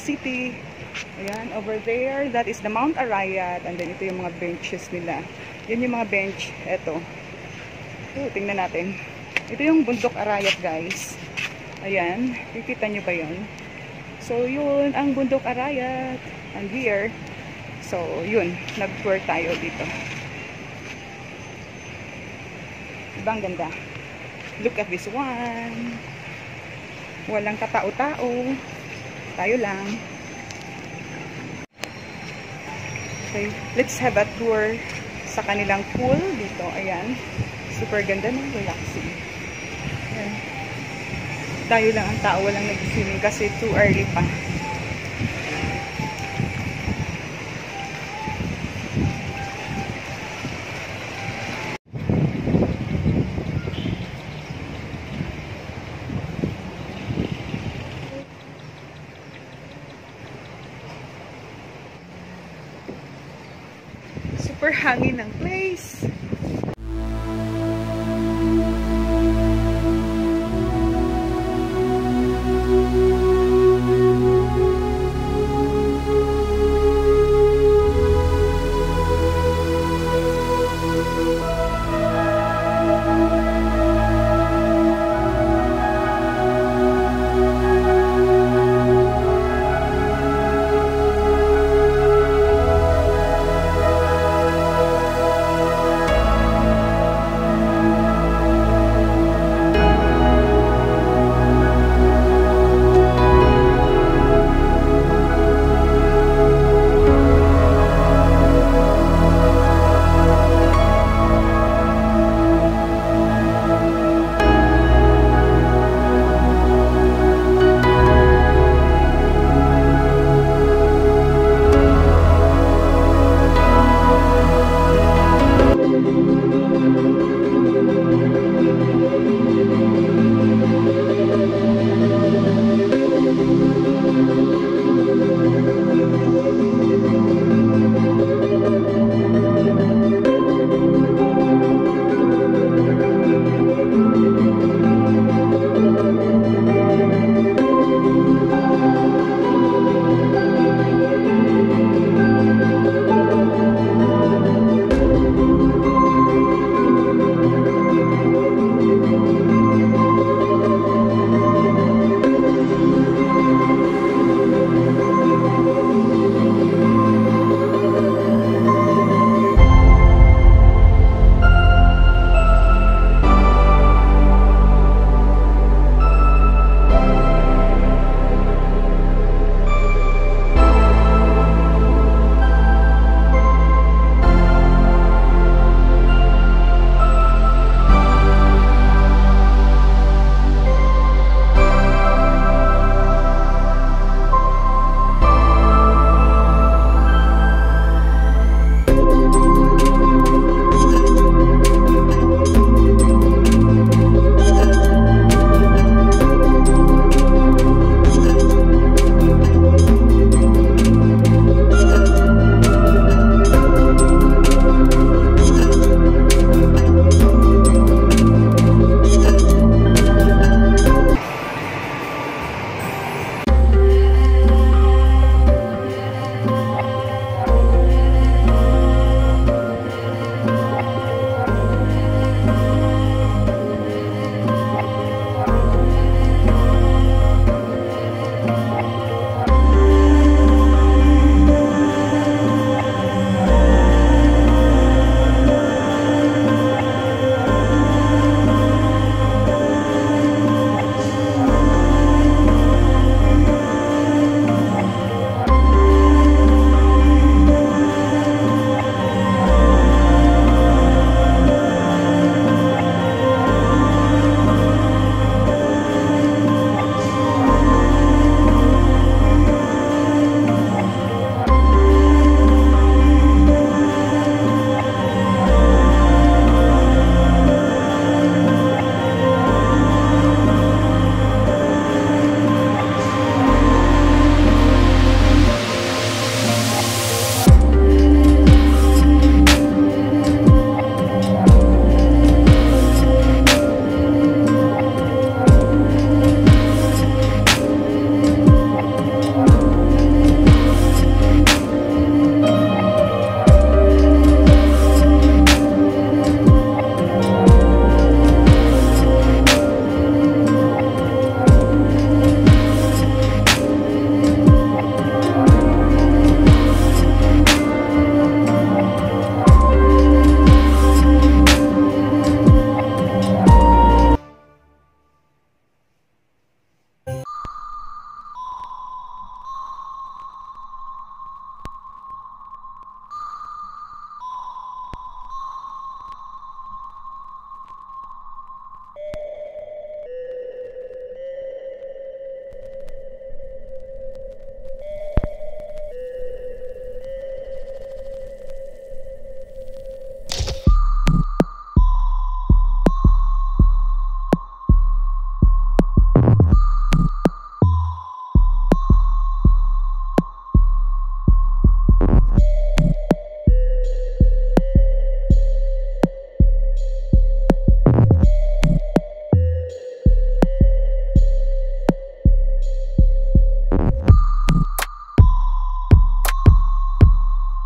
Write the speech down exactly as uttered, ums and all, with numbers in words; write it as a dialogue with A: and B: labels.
A: City. Ayan, over there, that is the Mount Arayat. And then ito yung mga benches nila. Yan yung mga bench. Ito. Ito, tingnan natin. Ito yung Bundok Arayat, guys. Ayan, kikita nyo ba yun? So, yun, ang Bundok Arayat. And here, so, yun, nag-tour tayo dito. Ibang ganda. Look at this one. Walang katao-tao. Tayo lang. Okay, let's have a tour sa kanilang pool dito. Ayan. Super ganda ng relaxing. Ayan. Tayo lang ang tao. Walang nag-swimming kasi too early pa. Super hangin ng place.